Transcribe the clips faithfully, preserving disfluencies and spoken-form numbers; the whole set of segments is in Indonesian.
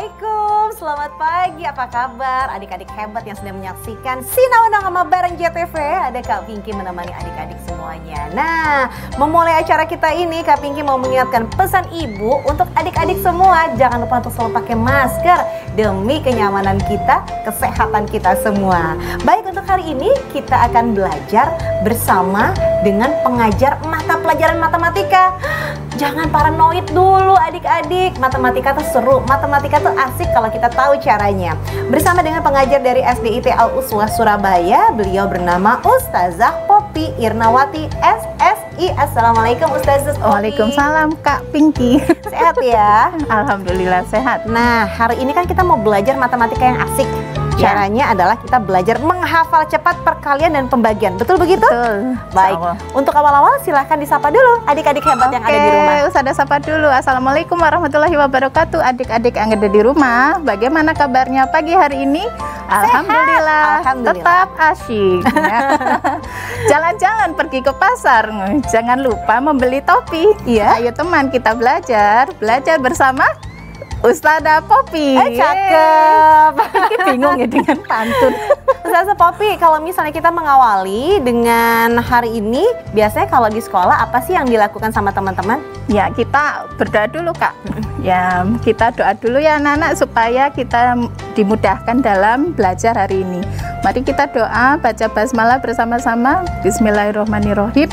Assalamualaikum, selamat pagi, apa kabar adik-adik hebat yang sedang menyaksikan Sinau sama bareng J T V. Ada Kak Pinky menemani adik-adik semuanya. Nah, memulai acara kita ini Kak Pinky mau mengingatkan pesan ibu untuk adik-adik semua. Jangan lupa untuk selalu pakai masker demi kenyamanan kita, kesehatan kita semua. Baik, untuk hari ini kita akan belajar bersama dengan pengajar mata pelajaran matematika. Jangan paranoid dulu adik-adik, matematika tuh seru, matematika tuh asik kalau kita tahu caranya. Bersama dengan pengajar dari S D I T Al-Uswah Surabaya, beliau bernama Ustazah Poppy Irnawati S S I. Assalamualaikum Ustazah Poppy. Waalaikumsalam Kak Pinky. Sehat ya? Alhamdulillah sehat. Nah, hari ini kan kita mau belajar matematika yang asik. Caranya ya. adalah kita belajar menghafal cepat perkalian dan pembagian. Betul begitu? Betul. Baik. Untuk awal-awal silahkan disapa dulu adik-adik hebat Oke, yang ada di rumah. Ustazah sapa dulu. Assalamualaikum warahmatullahi wabarakatuh. Adik-adik yang ada di rumah, bagaimana kabarnya pagi hari ini? Alhamdulillah, Alhamdulillah. Tetap asyik. Jalan-jalan pergi ke pasar, jangan lupa membeli topi. Iya. Ayo teman, kita belajar, belajar bersama Ustazah Poppy. Eh, cakep. Ini bingung ya dengan pantun. Ustazah Poppy, kalau misalnya kita mengawali dengan hari ini, biasanya kalau di sekolah apa sih yang dilakukan sama teman-teman? Ya, kita berdoa dulu Kak. Ya, kita doa dulu ya anak-anak supaya kita dimudahkan dalam belajar hari ini. Mari kita doa, baca basmalah bersama-sama. Bismillahirrahmanirrahim.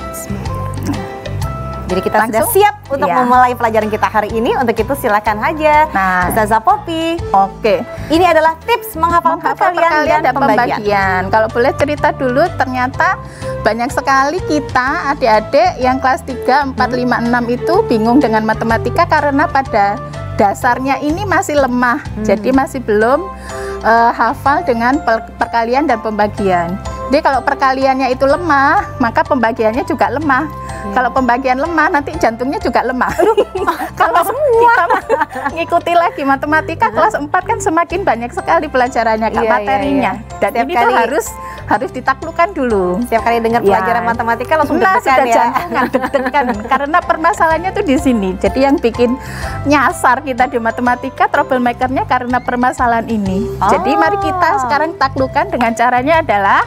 Jadi kita Langsung? sudah siap untuk Ya. memulai pelajaran kita hari ini. Untuk itu silakan aja Nah. Ustazah Poppy. Oke. Ini adalah tips menghafal, Menghafal perkalian, dan, pembagian. Kalau boleh cerita dulu, ternyata banyak sekali kita adik-adik yang kelas tiga, empat, lima, enam itu bingung dengan matematika karena pada dasarnya ini masih lemah. Hmm. Jadi masih belum uh, hafal dengan per perkalian dan pembagian. Jadi kalau perkaliannya itu lemah, maka pembagiannya juga lemah. Hmm. Kalau pembagian lemah, nanti jantungnya juga lemah. Kalau kita ngikuti lagi matematika kelas empat kan semakin banyak sekali pelajarannya Kak, Iya, materinya. iya, iya. Dan Setiap ini kali- tuh harus harus ditaklukkan dulu. Setiap kali dengar Ya. pelajaran matematika langsung Nah, deg-degan sudah ya. jantungan, deg-degan. Karena permasalahannya tuh di sini. Jadi yang bikin nyasar kita di matematika, troublemakernya karena permasalahan ini. Oh. Jadi mari kita sekarang taklukkan dengan caranya adalah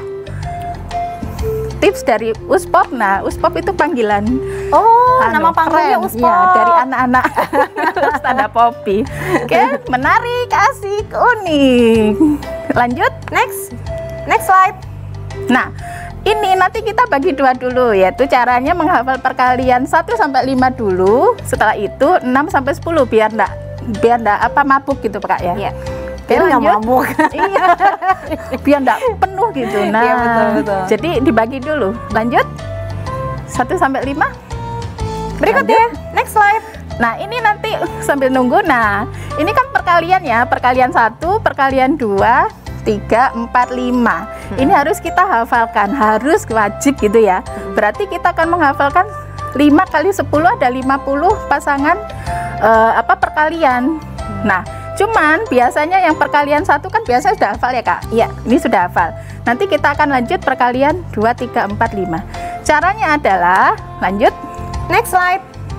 tips dari Uspop. Nah, Uspop itu panggilan. Oh, Anu, nama panggilnya keren. Uspop. Ya, dari anak-anak Ustazah Poppy. Oke, menarik, asik, unik. Lanjut. Next. Next slide. Nah, ini nanti kita bagi dua dulu, yaitu caranya menghafal perkalian satu sampai lima dulu. Setelah itu enam sampai sepuluh biar enggak biar enggak apa mabuk gitu, Kak ya. Iya. Oke, Biar nggak lanjut. mabuk. Iya. Biar enggak penuh gitu. Nah, Iya, betul, betul. jadi dibagi dulu. Lanjut. satu sampai lima. Berikutnya, next slide. Nah, ini nanti sambil nunggu. Nah, ini kan perkalian ya, perkalian satu, perkalian dua, tiga, empat, lima. Hmm. Ini harus kita hafalkan, harus wajib gitu ya. Berarti kita akan menghafalkan lima kali sepuluh ada lima puluh pasangan eh, apa perkalian. Nah, cuman biasanya yang perkalian satu kan biasanya sudah hafal ya Kak? Iya. Ini sudah hafal. Nanti kita akan lanjut perkalian dua, tiga, empat, lima. Caranya adalah lanjut. Next slide.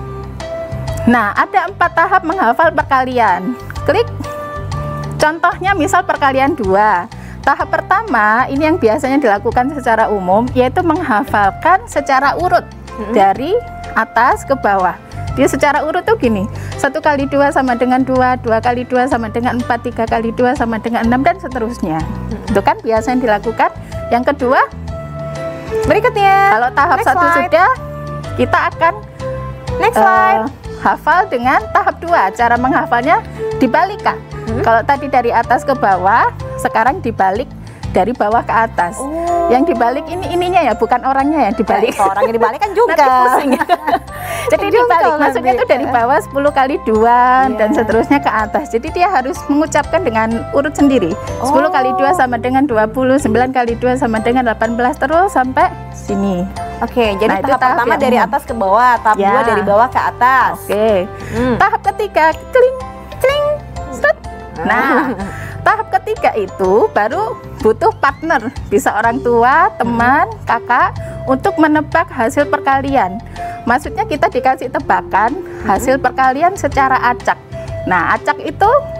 Nah, ada empat tahap menghafal perkalian. Klik. Contohnya misal perkalian dua. Tahap pertama, ini yang biasanya dilakukan secara umum, yaitu menghafalkan secara urut Mm-hmm. dari atas ke bawah. Dia secara urut tuh gini, satu kali dua sama dengan dua, dua kali dua sama dengan empat, tiga kali dua sama dengan enam, dan seterusnya. Mm-hmm. Itu kan biasanya dilakukan. Yang kedua, Berikutnya. kalau tahap Next satu slide. sudah, kita akan Next Eh, slide. hafal dengan tahap dua. Cara menghafalnya dibalik Kak. Hmm? Kalau tadi dari atas ke bawah, sekarang dibalik dari bawah ke atas. Oh. Yang dibalik ini ininya ya, bukan orangnya ya dibalik. Balik. Orangnya dibalik kan juga. Nanti pusing. Jadi Juga dibalik, nanti. maksudnya itu dari bawah sepuluh kali dua Iya. dan seterusnya ke atas. Jadi dia harus mengucapkan dengan urut sendiri. sepuluh kali dua sama dengan dua puluh, sembilan kali dua sama dengan delapan belas, terus sampai sini. Oke, jadi Nah, itu tahap tahap pertama yang dari umum. atas ke bawah, tahap Ya. dua dari bawah ke atas. Oke. Hmm. Tahap ketiga, kling, kling, set. Nah, tahap ketiga itu baru butuh partner, bisa orang tua, teman, kakak, untuk menebak hasil perkalian. Maksudnya kita dikasih tebakan hasil perkalian secara acak. Nah, acak itu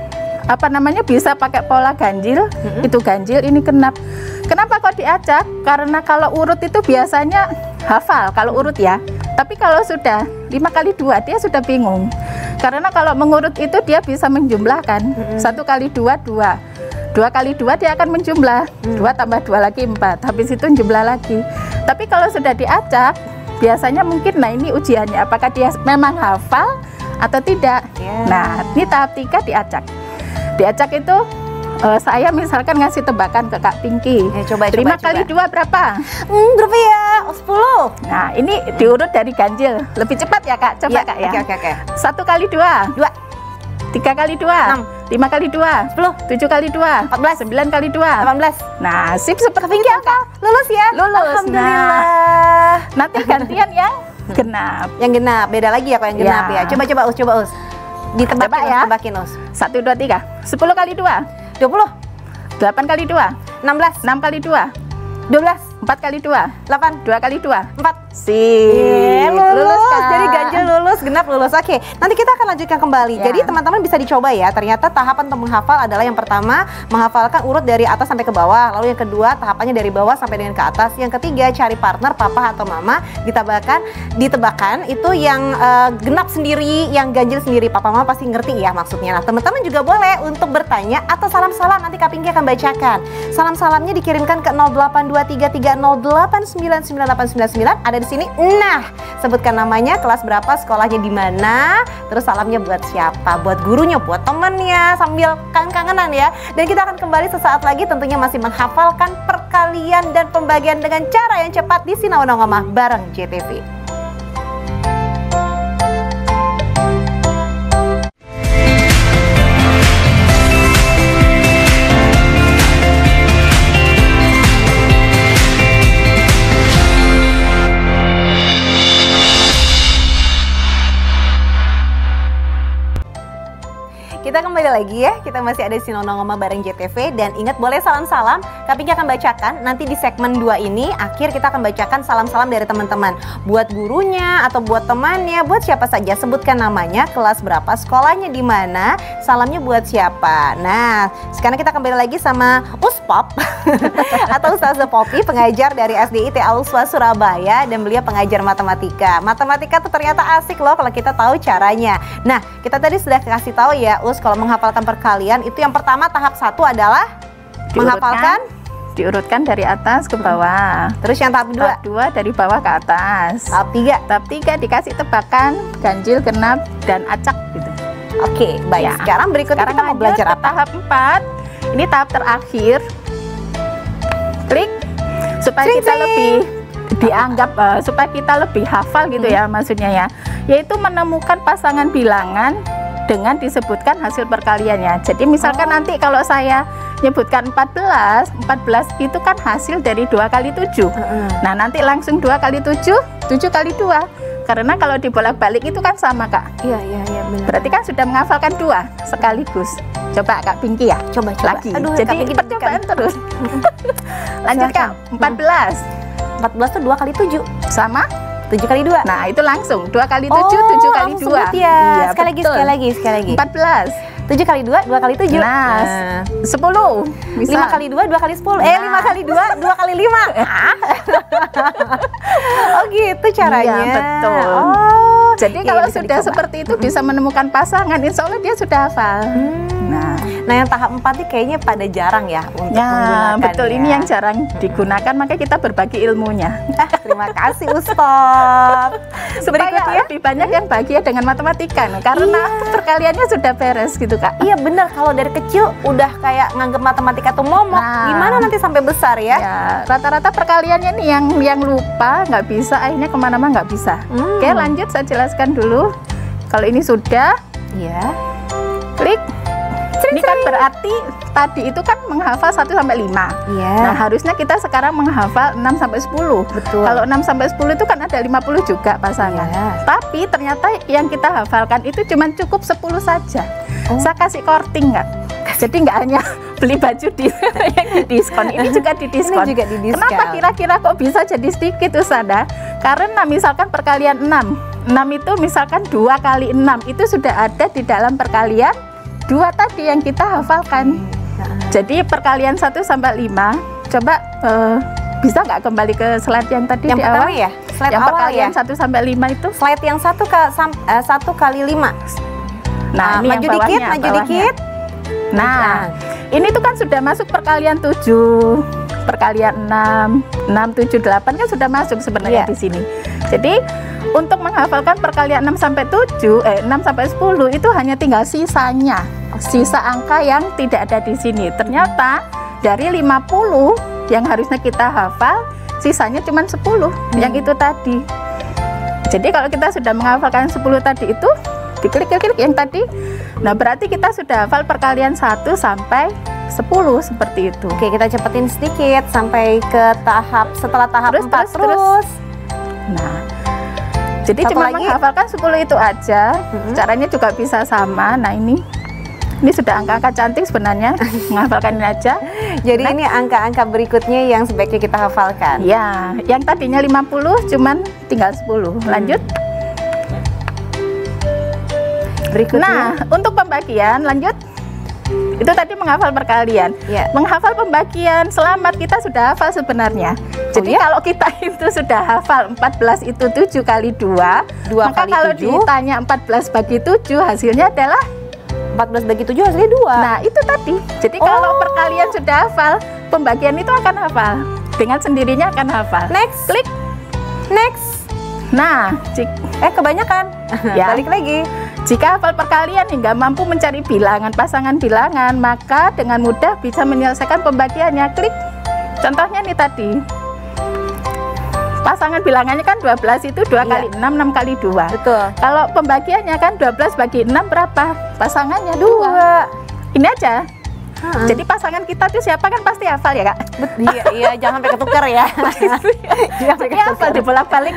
apa namanya bisa pakai pola ganjil, mm-hmm. itu ganjil, ini genap. Kenapa kok diacak? Karena kalau urut itu biasanya hafal kalau urut ya. Tapi kalau sudah lima kali dua dia sudah bingung. Karena kalau mengurut itu dia bisa menjumlahkan. Mm-hmm. Satu kali dua dua. Dua kali dua dia akan menjumlah. Mm. Dua tambah dua lagi empat. Habis itu jumlah lagi. Tapi kalau sudah diacak, biasanya mungkin nah ini ujiannya apakah dia memang hafal atau tidak. Yeah. Nah, ini tahap tiga diacak. Diacak itu uh, saya misalkan ngasih tebakan ke Kak Pinky. Ya, coba, lima coba, kali coba. dua berapa? Hmm, berapa ya? Oh, sepuluh. Nah, ini diurut dari ganjil. Lebih cepat ya Kak? Coba ya, Kak ya. Oke, oke, oke. Satu kali dua. Dua. Tiga kali dua. Enam. Lima kali dua. Sepuluh. Tujuh kali dua. Empat belas. Sembilan kali dua. Delapan belas. Nah, sip seperti Pinky apa? Lulus ya? Lulus. Alhamdulillah. Nah, nanti gantian yang genap. Yang genap, beda lagi ya kalau yang genap ya. Ya. Coba coba Us, coba Us. Ditebakin Coba Us, ya. tebakin Us. Satu, dua, tiga. Sepuluh kali dua. Dua puluh. Delapan kali dua. Enam belas. Enam kali dua. Dua belas. Empat kali dua. Delapan. Dua kali dua. Empat. Sip. Yeay, lulus, Kak. jadi ganjil lulus, genap lulus. Oke, nanti kita akan lanjutkan kembali. Ya. Jadi teman-teman bisa dicoba ya. Ternyata tahapan untuk menghafal adalah yang pertama menghafalkan urut dari atas sampai ke bawah. Lalu yang kedua tahapannya dari bawah sampai dengan ke atas. Yang ketiga cari partner papa atau mama, ditebakan, ditebakan itu yang uh, genap sendiri, yang ganjil sendiri. Papa mama pasti ngerti ya maksudnya. Nah teman-teman juga boleh untuk bertanya atau salam-salam nanti Kak Pinky akan bacakan. Salam-salamnya dikirimkan ke nol delapan dua tiga tiga nol delapan sembilan sembilan delapan sembilan sembilan. Ada di sini. Nah, sebutkan namanya, kelas berapa, sekolahnya di mana, terus salamnya buat siapa, buat gurunya, buat temennya, sambil kangen-kangenan ya. Dan kita akan kembali sesaat lagi tentunya masih menghafalkan perkalian dan pembagian dengan cara yang cepat di Sinau Nongomah bareng J T V. Kita kembali lagi ya, kita masih ada di Sinau Nongomah bareng J T V. Dan ingat boleh salam-salam, Kak Pinky akan bacakan nanti di segmen dua ini. Akhir kita akan bacakan salam-salam dari teman-teman, buat gurunya atau buat temannya, buat siapa saja. Sebutkan namanya, kelas berapa, sekolahnya di mana, salamnya buat siapa. Nah, sekarang kita kembali lagi sama Uspop atau Ustazah Poppy, pengajar dari S D I T Al-Uswa Surabaya, dan beliau pengajar matematika. Matematika tuh ternyata asik loh kalau kita tahu caranya. Nah, kita tadi sudah kasih tahu ya Us, kalau menghafalkan perkalian itu yang pertama tahap satu adalah diurutkan, menghafalkan diurutkan dari atas ke bawah. Terus yang tahap dua, tahap dua dari bawah ke atas. Tahap tiga, tahap tiga dikasih tebakan ganjil, genap, dan acak gitu. Oke, baik. Ya. Sekarang berikutnya Sekarang kita mau belajar apa? Tahap empat. Ini tahap terakhir. Klik supaya Cing, kita cing. lebih dianggap uh, supaya kita lebih hafal gitu hmm. ya maksudnya ya. Yaitu menemukan pasangan bilangan dengan disebutkan hasil perkaliannya. Jadi misalkan oh. nanti kalau saya nyebutkan empat belas, empat belas itu kan hasil dari dua kali tujuh. Uh-uh. Nah nanti langsung dua kali tujuh, tujuh kali dua. Karena kalau dibolak-balik itu kan sama Kak. Iya, iya, iya benar. Berarti kan sudah menghafalkan dua sekaligus. Coba Kak Pinky ya. Coba, coba. Lagi. Aduh, jadi percobaan terus. Lanjut Kak, empat belas. empat belas itu dua kali tujuh. Sama? tujuh kali dua. Nah, itu langsung dua kali tujuh, oh, tujuh kali dua. Ya. Iya, sekali lagi, sekali lagi, sekali lagi. empat belas. tujuh kali dua, dua kali tujuh. Nah, nah. sepuluh. lima kali dua, dua kali sepuluh. Nah. Eh, lima kali dua, dua kali lima. Oh, gitu caranya. Iya, betul. Oh, jadi ya, kalau bisa sudah dicoba. Seperti itu bisa menemukan pasangan, insya Allah dia sudah hafal. Hmm. Nah, nah yang tahap empat ini kayaknya pada jarang ya untuk ya, menggunakan. Betul, ya. Ini yang jarang digunakan, makanya kita berbagi ilmunya. Terima kasih Ustaz. Supaya Berikutnya lebih banyak yang bahagia dengan matematika, nih, karena iya. perkaliannya sudah beres gitu Kak. Iya benar, kalau dari kecil udah kayak nganggep matematika tuh momok, nah, gimana nanti sampai besar ya? Ya, rata-rata perkaliannya nih yang yang lupa, nggak bisa, akhirnya kemana-mana nggak bisa. Hmm. Oke, lanjut saya jelaskan dulu. Kalau ini sudah, ya, klik. Ini kan berarti tadi itu kan menghafal satu sampai lima. Iya. Nah, harusnya kita sekarang menghafal enam sampai sepuluh. Betul. Kalau enam sampai sepuluh itu kan ada lima puluh juga pasangan. Iya. Tapi ternyata yang kita hafalkan itu cuma cukup sepuluh saja. Oh. Saya kasih korting Kak. Jadi nggak hanya beli baju di yang di diskon, ini juga di diskon. Ini juga di diskon. Kenapa kira-kira kok bisa jadi sedikit Ustazah? Karena misalkan perkalian enam. enam itu misalkan dua kali enam itu sudah ada di dalam perkalian dua tadi yang kita hafalkan. Jadi perkalian satu sampai lima. Coba uh, bisa nggak kembali ke slide yang tadi yang di pertama awal? Ya? Slide yang awal perkalian ya? satu sampai lima itu? Slide yang satu ke uh, satu kali lima. Nah, uh, ini maju yang bawahnya, dikit, maju bawahnya. dikit. Nah, Nah, ini tuh kan sudah masuk perkalian tujuh, perkalian enam, enam, tujuh, delapan kan sudah masuk sebenarnya Iya. di sini. Jadi untuk menghafalkan perkalian enam sampai tujuh, eh enam sampai sepuluh itu hanya tinggal sisanya. Sisa angka yang tidak ada di sini. Ternyata dari lima puluh yang harusnya kita hafal, sisanya cuma sepuluh Hmm. yang itu tadi. Jadi kalau kita sudah menghafalkan sepuluh tadi itu, diklik-klik yang tadi, nah berarti kita sudah hafal perkalian satu sampai sepuluh seperti itu. Oke, kita cepetin sedikit sampai ke tahap setelah tahap Terus, empat terus, terus. Nah, jadi Satu cuma lagi. menghafalkan sepuluh itu aja. Mm-mm. Caranya juga bisa sama. Nah, ini ini sudah angka-angka cantik sebenarnya. Menghafalkan ini aja. Jadi Next. ini angka-angka berikutnya yang sebaiknya kita hafalkan. Ya, yang tadinya lima puluh cuman tinggal sepuluh. Lanjut. Berikutnya. Nah, untuk pembagian lanjut. Itu tadi menghafal perkalian. Ya. Menghafal pembagian selamat kita sudah hafal sebenarnya. Jadi ya? kalau kita itu sudah hafal empat belas itu tujuh kali dua, Dua maka kali kalau tujuh. ditanya empat belas bagi tujuh hasilnya adalah empat belas bagi tujuh hasilnya dua. nah itu tadi. Jadi kalau Oh. perkalian sudah hafal, pembagian itu akan hafal. Dengan sendirinya akan hafal. Next. Klik. Next. Nah, jik- Eh, kebanyakan. Ya. Balik lagi. jika hafal perkalian hingga mampu mencari bilangan pasangan bilangan, maka dengan mudah bisa menyelesaikan pembagiannya. Klik. Contohnya nih tadi. Pasangan bilangannya kan dua belas itu dua Iya. kali enam, enam kali dua. Betul. Kalau pembagiannya kan dua belas bagi enam berapa? Pasangannya dua. Dua. Ini aja. Ha-ha. Jadi pasangan kita tuh siapa kan pasti hafal ya, Kak? Bet- iya, iya, jangan sampai ketukar ya. Jangan sampai Jadi hafal dibolak-balik.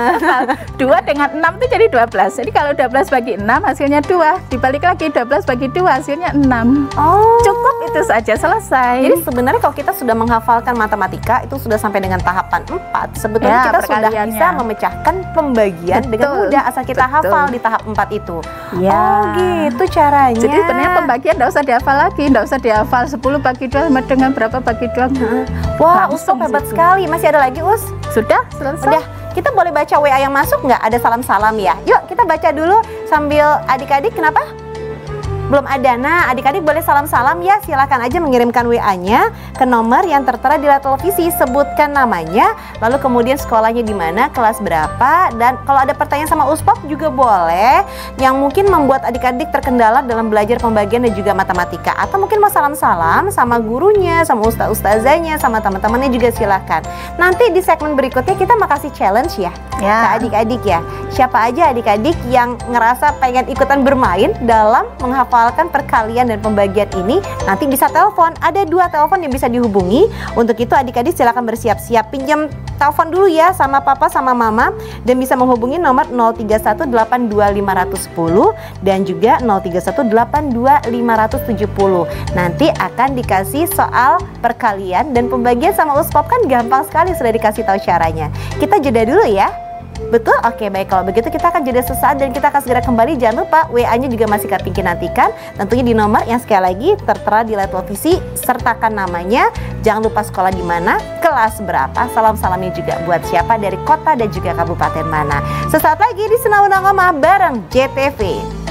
dua dengan enam itu jadi dua belas. Jadi kalau dua belas bagi enam hasilnya dua. Dibalik lagi dua belas bagi dua hasilnya enam. Oh. Cukup itu saja, selesai. Jadi sebenarnya kalau kita sudah menghafalkan matematika itu sudah sampai dengan tahapan empat, sebetulnya Ya, kita sudah perkaliannya. bisa memecahkan pembagian dengan Betul, mudah asal kita betul. hafal di tahap empat itu. Ya. Oh, gitu caranya. Jadi sebenarnya pembagian enggak usah dihafal lagi, enggak usah dihafal sepuluh bagi dua sama dengan berapa bagi dua. Wah, Langsung Ustaz hebat situ. sekali. Masih ada lagi, Us? Sudah selesai. Udah, kita boleh baca W A yang masuk nggak? Ada salam-salam ya? Yuk, kita baca dulu sambil adik-adik. Kenapa? Belum ada. Nah, adik-adik boleh salam-salam ya. Silakan aja mengirimkan W A-nya ke nomor yang tertera di layar televisi. Sebutkan namanya, lalu kemudian sekolahnya di mana, kelas berapa, dan kalau ada pertanyaan sama Uspop juga boleh. Yang mungkin membuat adik-adik terkendala dalam belajar pembagian dan juga matematika. Atau mungkin mau salam-salam sama gurunya, sama ustaz-ustazanya, sama teman-temannya juga silakan. Nanti di segmen berikutnya kita mau kasih challenge ya, Ya. ke adik-adik ya. Siapa aja adik-adik yang ngerasa pengen ikutan bermain dalam menghafalkan perkalian dan pembagian ini, nanti bisa telepon. Ada dua telepon yang bisa dihubungi. Untuk itu adik-adik silakan bersiap-siap, pinjam telepon dulu ya sama papa sama mama, dan bisa menghubungi nomor nol tiga satu delapan dua lima satu nol dan juga nol tiga satu delapan dua lima tujuh nol. Nanti akan dikasih soal perkalian dan pembagian sama Uspop, kan gampang sekali, sudah dikasih tahu caranya. Kita jeda dulu ya. Betul? Oke, baik. Kalau begitu kita akan jeda sesaat dan kita akan segera kembali. Jangan lupa W A-nya juga masih Kak Pinky nantikan. Tentunya di nomor yang sekali lagi tertera di layar televisi. Sertakan namanya. Jangan lupa sekolah di mana, kelas berapa, salam-salamnya juga buat siapa, dari kota dan juga kabupaten mana. Sesaat lagi di Senauna Ngomah bareng J T V.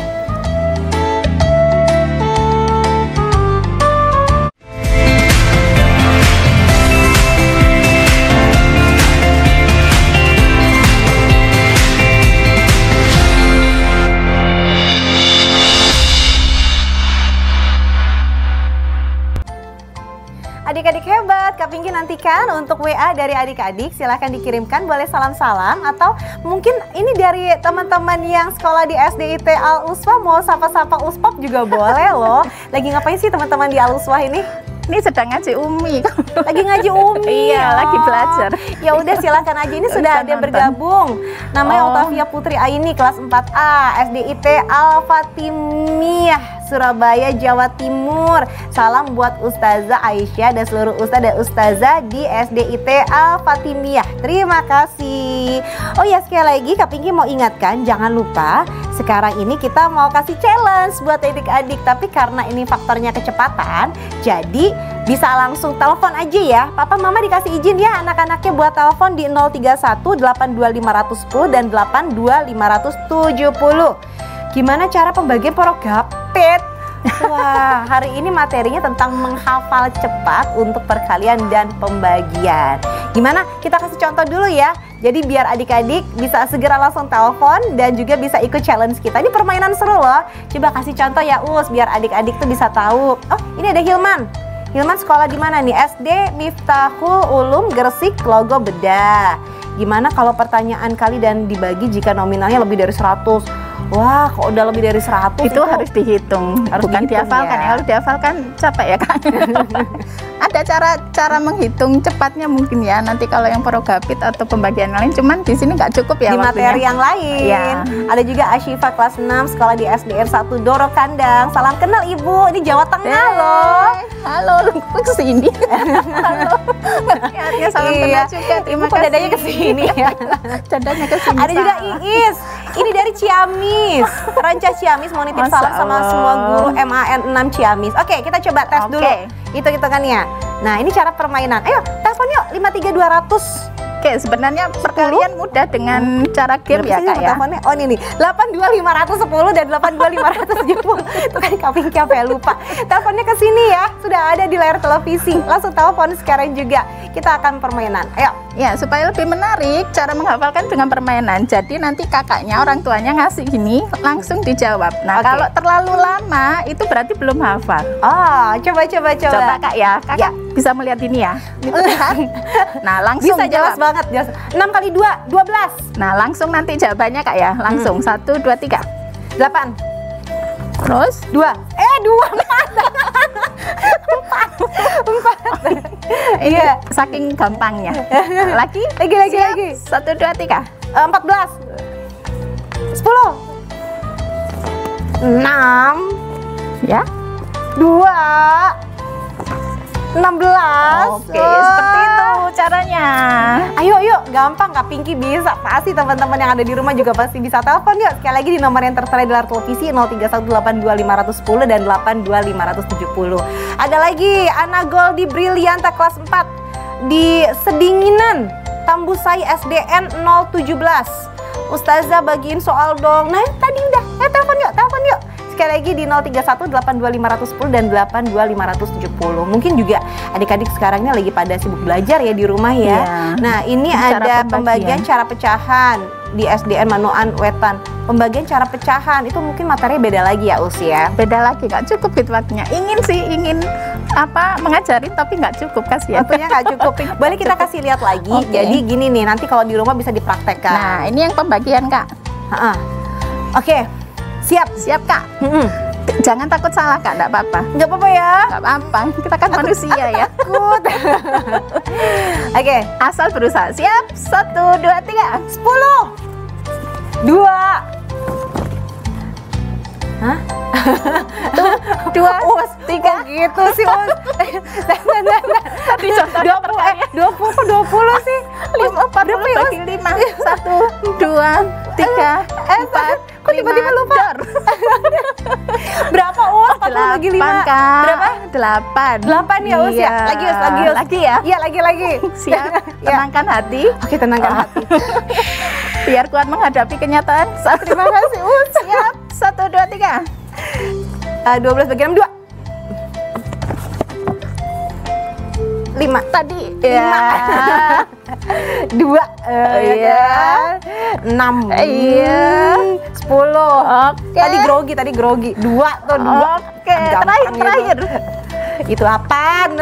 Adik-adik hebat, Kak Pinky nantikan untuk W A dari adik-adik. Silahkan dikirimkan, boleh salam-salam. Atau mungkin ini dari teman-teman yang sekolah di S D I T Al-Uswah, mau sapa-sapa Uspop juga boleh loh. Lagi ngapain sih teman-teman di Al-Uswah ini? Ini sedang ngaji Umi. Lagi ngaji Umi. Iya, Oh. lagi belajar. Ya udah, silakan aja. Ini sudah Bisa ada yang nonton. bergabung. Namanya Oh. Otavia Putri Aini, kelas empat A, S D I T Al-Fatimiyah, Surabaya, Jawa Timur. Salam buat Ustazah Aisyah dan seluruh ustaz dan ustazah di S D I T Al-Fatimiyah. Terima kasih. Oh ya, sekali lagi Kak Pinky mau ingatkan, jangan lupa sekarang ini kita mau kasih challenge buat adik-adik, tapi karena ini faktornya kecepatan, jadi bisa langsung telepon aja ya. Papa Mama dikasih izin ya anak-anaknya buat telepon di nol tiga satu delapan dua lima nol nol dan delapan dua lima tujuh nol. Gimana cara pembagian porogapit? Wah, hari ini materinya tentang menghafal cepat untuk perkalian dan pembagian. Gimana? Kita kasih contoh dulu ya. Jadi biar adik-adik bisa segera langsung telepon dan juga bisa ikut challenge kita. Ini permainan seru loh. Coba kasih contoh ya Us, biar adik-adik tuh bisa tahu. Oh, ini ada Hilman. Hilman sekolah di mana nih? S D Miftahul Ulum Gresik, logo Bedah. Gimana kalau pertanyaan kali dan dibagi jika nominalnya lebih dari seratus? Wah, kok udah lebih dari seratus itu, itu harus dihitung, harus bukan dihitung, dihafalkan ya. Kalau dihafalkan capek ya Kak. Ada cara cara menghitung cepatnya mungkin ya. Nanti kalau yang porogapit atau pembagian lain, cuman di sini nggak cukup ya di waktunya. Materi yang lain. Ya. Ada juga Asyifa kelas enam sekolah di S D R satu Doro Kandang. Salam kenal Ibu, ini Jawa Tengah eh, loh. Halo, lu kesini. Halo. Ya, salam iya. kenal juga. Terima Ibu kasih. dadanya kesini ya. Dadanya kesini. Ada juga Iis. Ini dari Ciamis. Rancah Ciamis mau nitip salam sama semua guru M A N enam Ciamis. Oke, kita coba tes Oke. dulu. Hitung-hitungannya. Nah, ini cara permainan. Ayo, telepon yuk lima tiga dua nol nol. Oke, sebenarnya perkalian mudah dengan cara game ya Kak ya. Teleponnya? Oh ini nih, delapan dua lima nol nol dan delapan dua lima tujuh nol. Itu kan Kak Pinky apa ya lupa. Teleponnya ke sini ya, sudah ada di layar televisi. Langsung telepon sekarang juga. Kita akan permainan. Ayo. Ya, supaya lebih menarik, cara menghafalkan dengan permainan. Jadi nanti kakaknya, orang tuanya ngasih gini, langsung dijawab. Nah, Oke. kalau terlalu lama, itu berarti belum hafal. Oh, coba coba coba. Coba Kak ya, Kakak Ya. bisa melihat ini ya. Nah, langsung Bisa jelas jawab. banget, jelas. enam kali dua, dua belas. Nah, langsung nanti jawabannya Kak ya. Langsung, satu, dua, tiga. delapan. Terus? Dua. Eh, dua. Empat. Empat. Iya. Saking gampangnya. Lagi? Lagi, lagi, Siap? lagi. Satu, dua, tiga. Eh, empat belas. Sepuluh. Enam. Ya. Dua. Enam belas. Oke, seperti itu caranya. Ayo, yuk, gampang Kak Pinky bisa. Pasti teman-teman yang ada di rumah juga pasti bisa telepon yuk. Sekali lagi di nomor yang tertera di layar televisi nol tiga satu delapan dua lima nol nol dan delapan dua lima tujuh nol. Ada lagi Ana Goldi Brilianta kelas empat di Sedinginan, Tambusai S D N nol tujuh belas. Ustazah bagiin soal dong. Nah, tadi udah. Eh, telepon yuk, telepon yuk. Sekali lagi di nol tiga satu delapan dua lima nol nol dan delapan dua lima tujuh nol. Mungkin juga adik-adik sekarang ini lagi pada sibuk belajar ya di rumah ya. Iya. Nah, ini Cara ada pembagian. pembagian cara pecahan di S D N Manoan Wetan. Pembagian cara pecahan itu mungkin materinya beda lagi ya Us ya. Beda lagi, nggak cukup gitu waktunya. Ingin sih, ingin apa mengajarin tapi nggak cukup, kasihan. Waktunya nggak cukup. Boleh kita kasih lihat lagi. Oke. Jadi gini nih, nanti kalau di rumah bisa dipraktekkan. Nah, ini yang pembagian Kak. Ha-ha. Oke, siap. Siap Kak. Mm-mm. Jangan takut salah Kak, nggak apa-apa. Nggak apa-apa ya. Nggak apa-apa, kita kan manusia ya. Takut. Oke, Asal berusaha. Siap, satu, dua, tiga. sepuluh. Dua. Hah? Dua, Us, tiga. kok gitu sih Us. Dicontohnya Dua puluh, eh, dua puluh, kok dua puluh sih? Lima, empat puluh Berapa ya, bagi lima. Satu, dua, tiga, Eh, empat, kok tiba-tiba lima, lupa? dor. Berapa Us? empat puluh bagi lima. Delapan Kak. Berapa? Delapan. Delapan ya Us ya? Iya. Lagi Us, lagi Us. Lagi ya? Iya, lagi, lagi. Siap, Ya. tenangkan hati. Oke, tenangkan hati. Biar kuat menghadapi kenyataan. Satu, Terima kasih Us. siap, satu, dua, tiga. Eh, dua belas bagi enam, dua. Lima. Tadi Lima. Dua. eh, Iya. ya kan? Enam. Iya. Hmm, sepuluh. Oke. Tadi grogi, tadi grogi. Dua tuh, dua. Oke, Gampang terakhir, gitu. terakhir. Itu apaan?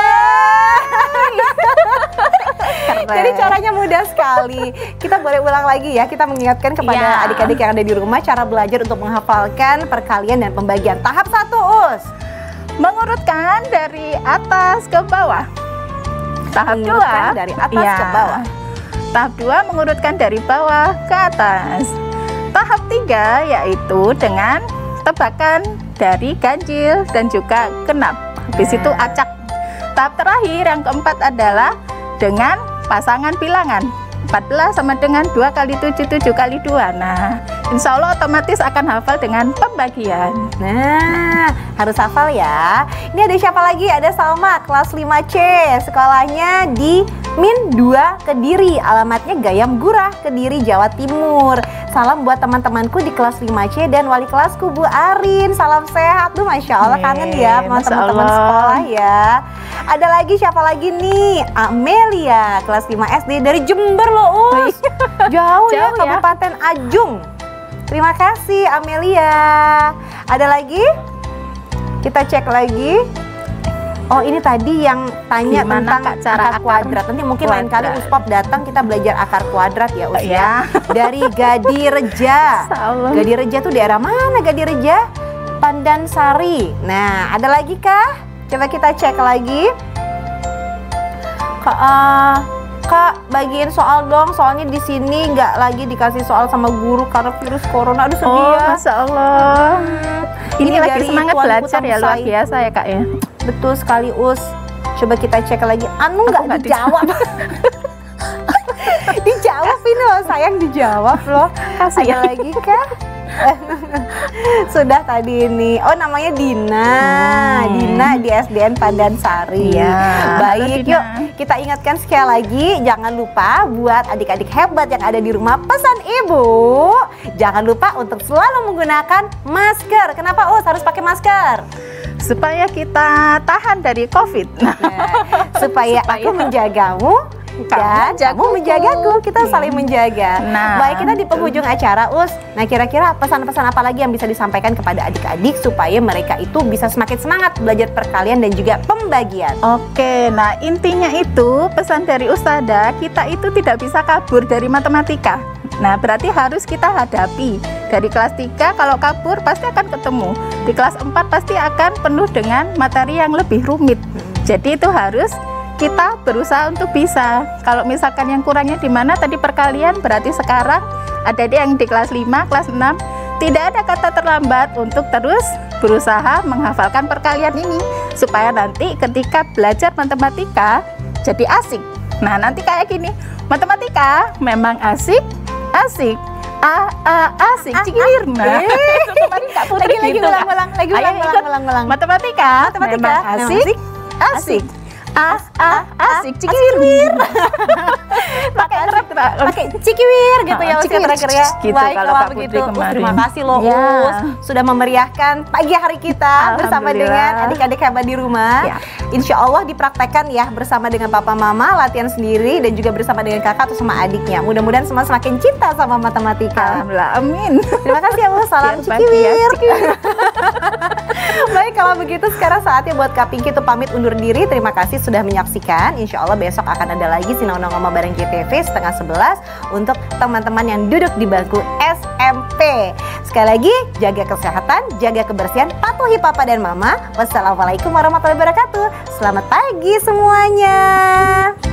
Jadi caranya mudah sekali. Kita boleh ulang lagi ya. Kita mengingatkan kepada Ya. adik-adik yang ada di rumah cara belajar untuk menghafalkan perkalian dan pembagian. Tahap satu, Us. Mengurutkan dari atas ke bawah. Tahap Mengurutkan dua dari atas ya. ke bawah. Tahap dua mengurutkan dari bawah ke atas. Tahap tiga yaitu dengan tebakan dari ganjil dan juga genap. Habis itu acak. Tahap terakhir yang keempat adalah dengan pasangan bilangan. empat belas sama dengan dua kali tujuh, tujuh kali dua. Nah, insya Allah otomatis akan hafal dengan pembagian. Nah, harus hafal ya. Ini ada siapa lagi? Ada Salma, kelas lima C. Sekolahnya di Min dua Kediri. Alamatnya Gayam Gurah, Kediri, Jawa Timur. Salam buat teman-temanku di kelas lima C dan wali kelasku Bu Arin. Salam sehat. Tuh Masya Allah, kangen ya sama teman-teman sekolah ya. Ada lagi siapa lagi nih? Amelia, kelas lima S D dari Jember loh, Us. Jauh, Jauh ya, Kabupaten ya? Ajung. Terima kasih Amelia. Ada lagi? Kita cek lagi. Oh, ini tadi yang tanya gimana, tentang Kak, cara akar kuadrat. Nanti mungkin kuadrat. lain kali Uspop datang kita belajar akar kuadrat ya, Us ya. Dari Gadireja. Gadireja tuh daerah mana Gadireja? Pandansari. Nah, ada lagi kah? Coba kita cek lagi. Kak, uh, Kak, bagiin soal dong. Soalnya di sini nggak lagi dikasih soal sama guru karena virus corona. Aduh, sedih oh, ya. Masya Allah. Ini, Ini lagi semangat belajar ya, luar biasa ya Kak ya. Betul sekali, Us. Coba kita cek lagi. Anu nggak dijawab. Dijawab ini loh, sayang dijawab loh. Kasih ada lagi kah? Sudah tadi ini. Oh, namanya Dina. Hmm. Dina di S D N Pandansari. Ya, baik, yuk kita ingatkan sekali lagi, jangan lupa buat adik-adik hebat yang ada di rumah pesan ibu, jangan lupa untuk selalu menggunakan masker. Kenapa Us harus pakai masker? Supaya kita tahan dari COVID. Nah, supaya, supaya aku menjagamu dan kamu menjagaku, kita saling menjaga. Nah, baik, kita di penghujung acara, Us. Nah, kira-kira pesan-pesan apa lagi yang bisa disampaikan kepada adik-adik supaya mereka itu bisa semakin semangat belajar perkalian dan juga pembagian? Oke, nah intinya itu pesan dari Ustazah, kita itu tidak bisa kabur dari matematika. Nah, berarti harus kita hadapi. Dari kelas tiga kalau kabur pasti akan ketemu. Di kelas empat pasti akan penuh dengan materi yang lebih rumit. Jadi itu harus kita berusaha untuk bisa. Kalau misalkan yang kurangnya di mana tadi perkalian, berarti sekarang ada yang di kelas lima, kelas enam, tidak ada kata terlambat untuk terus berusaha menghafalkan perkalian ini supaya nanti ketika belajar matematika jadi asik. Nah, nanti kayak gini, matematika memang asik, asik. A a asik cikir. Nah, lagi lagi ulang-ulang, lagi ulang-ulang. Matematika, matematika asik, asik. A a asik cikir. Pakai pakai cikiwir gitu ya, Us, terakhir ya. Gitu, baik, kalau kalau begitu, Us, terima kasih loh, ya. Us, sudah memeriahkan pagi hari kita bersama dengan adik-adik hebat di rumah. Ya. Insya Allah dipraktekkan ya bersama dengan papa mama, latihan sendiri dan juga bersama dengan kakak atau sama adiknya. Mudah-mudahan semua semakin cinta sama matematika. Alhamdulillah, amin. Terima kasih ya, Us. Salam cikiwir. Baik, kalau begitu sekarang saatnya buat Kak Pinky itu pamit undur diri. Terima kasih sudah menyaksikan. Insya Allah besok akan ada lagi Sinau Ngoma bareng J T V setengah sebelas untuk teman-teman yang duduk di bangku S M P. Sekali lagi, jaga kesehatan, jaga kebersihan, patuhi papa dan mama. Wassalamualaikum warahmatullahi wabarakatuh. Selamat pagi semuanya.